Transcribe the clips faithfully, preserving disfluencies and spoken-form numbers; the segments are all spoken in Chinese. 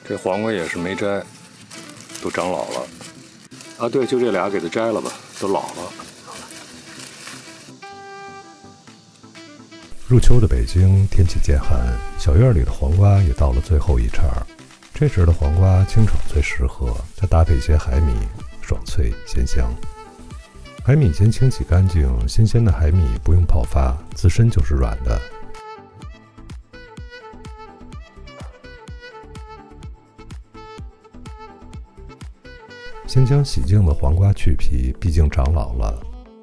这黄瓜也是没摘，都长老了。啊，对，就这俩给它摘了吧，都老了。 入秋的北京，天气渐寒，小院里的黄瓜也到了最后一茬。这时的黄瓜清炒最适合，再搭配些海米，爽脆鲜香。海米先清洗干净，新鲜的海米不用泡发，自身就是软的。先将洗净的黄瓜去皮，毕竟长老了。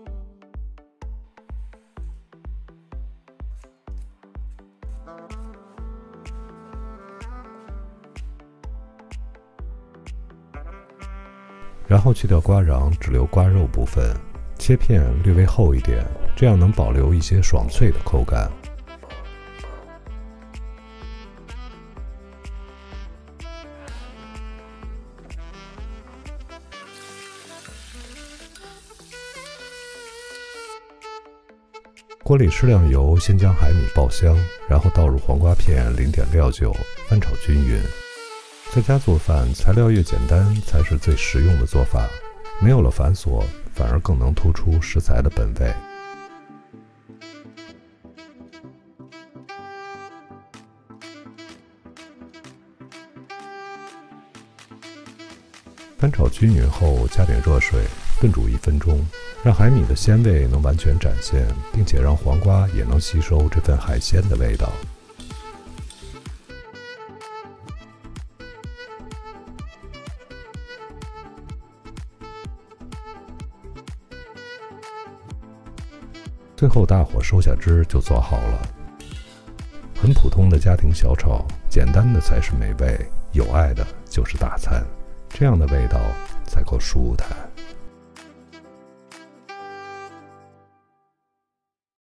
然后去掉瓜瓤，只留瓜肉部分，切片略微厚一点，这样能保留一些爽脆的口感。锅里适量油，先将海米爆香，然后倒入黄瓜片，淋点料酒，翻炒均匀。在家做饭，材料越简单才是最实用的做法，没有了繁琐，反而更能突出食材的本味。翻炒均匀后，加点热水，炖煮一分钟，让海米的鲜味能完全展现，并且让黄瓜也能吸收这份海鲜的味道。最后大火收下汁就做好了。很普通的家庭小炒，简单的才是美味，有爱的就是大餐，这样的味道才够舒坦。